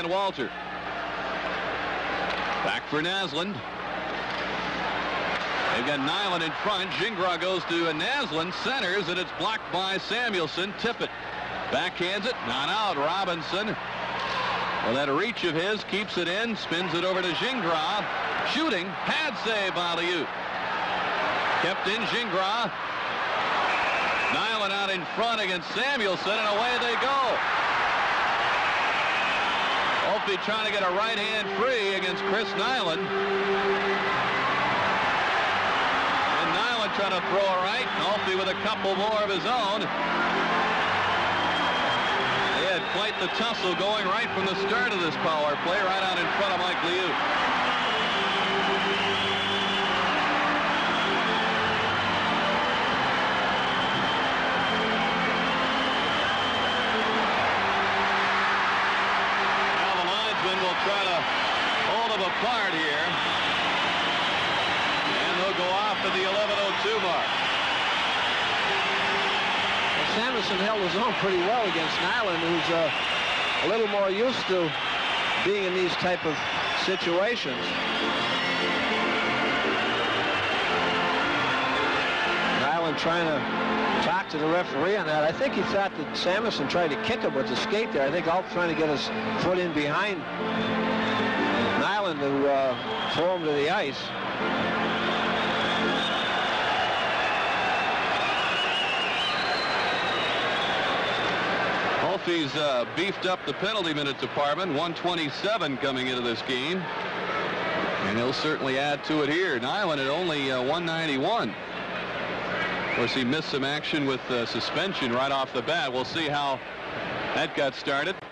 John Walter. Back for Naslund. They've got Nyland in front. Gingras goes to Naslund, centers, and it's blocked by Samuelson. Tippett backhands it, not out. Robinson, well, that reach of his keeps it in, spins it over to Gingras. Shooting, pad save by Liu. Kept in Gingras. Nyland out in front against Samuelson, and away they go. Holtby trying to get a right hand free against Chris Nyland. And Nyland trying to throw a right. Holtby with a couple more of his own. They had quite the tussle going right from the start of this power play, right out in front of Mike Liu. Try to hold them apart here, and they'll go off at the 11:02 mark. Well, Samuelson held his own pretty well against Nyland, who's a little more used to being in these type of situations. Nyland trying to talk to the referee on that. I think he thought that Samuelson tried to kick him with the skate there. I think Alt trying to get his foot in behind Nyland to throw him to the ice. Holtby's beefed up the penalty minute department. 127 coming into this game, and he'll certainly add to it here. Nyland at only 191. Of course, he missed some action with suspension right off the bat. We'll see how that got started.